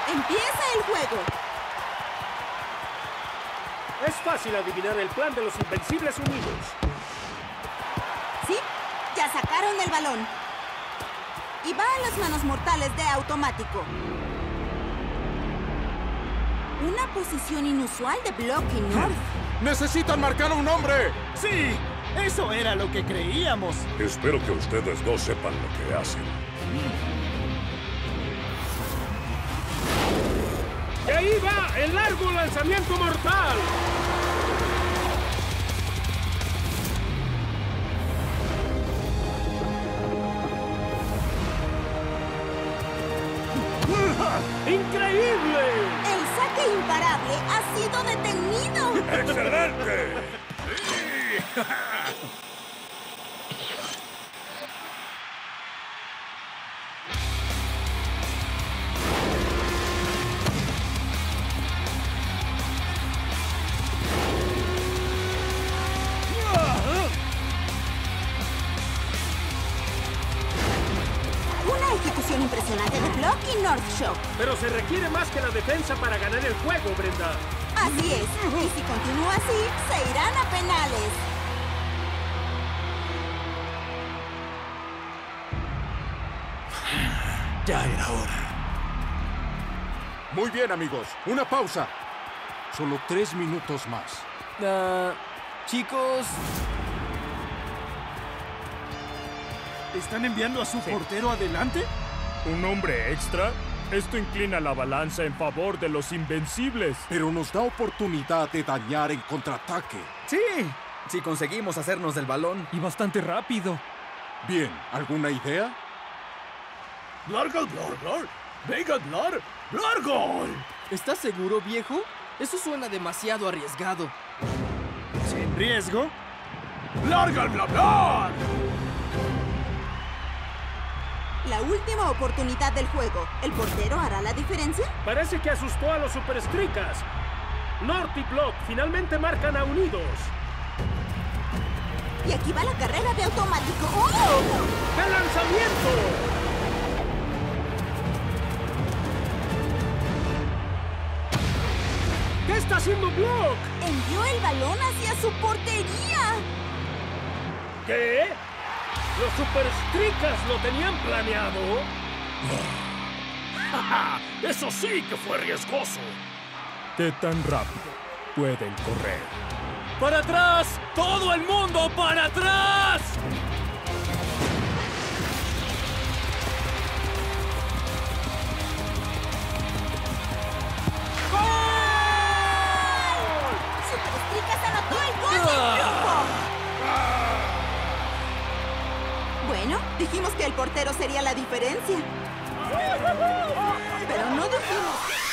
Empieza el juego. Es fácil adivinar el plan de los Invencibles Unidos. ¿Sí? Ya sacaron el balón. Y va a las manos mortales de Automático. Una posición inusual de Block y North. ¡Necesitan marcar a un hombre! ¡Sí! Eso era lo que creíamos. Espero que ustedes dos sepan lo que hacen. ¡Y ahí va el largo lanzamiento mortal! ¡Increíble! El saque imparable ha sido detenido. ¡Excelente! Una ejecución impresionante de Block y North Shock. Pero se requiere más que la defensa para ganar el juego, Brenda. Así es. Y si continúa así, se irán a penales. Ya era hora. Muy bien, amigos. Una pausa. Solo 3 minutos más. Chicos, ¿Están enviando a su portero adelante? ¿Un hombre extra? Esto inclina la balanza en favor de los Invencibles. Pero nos da oportunidad de dañar en contraataque. sí, si conseguimos hacernos del balón. Y bastante rápido. Bien, ¿alguna idea? ¡Blargol, blargol! ¡Venga, blar! ¡Blargol! ¿Estás seguro, viejo? Eso suena demasiado arriesgado. ¿Sin riesgo? ¡Blargol, blar, blar! La última oportunidad del juego. ¿El portero hará la diferencia? Parece que asustó a los Superstricas. North y Block finalmente marcan a Unidos. Y aquí va la carrera de Automático. ¡Oh! ¡Qué lanzamiento! ¿Qué está haciendo Block? Envió el balón hacia su portería. ¿Qué? ¿Los Superstricas lo tenían planeado? ¡Eso sí que fue riesgoso! ¿Qué tan rápido pueden correr? ¡Para atrás! ¡Todo el mundo para atrás! Superstricas anotó el gol del triunfo. Bueno, dijimos que el portero sería la diferencia. Pero no dijimos...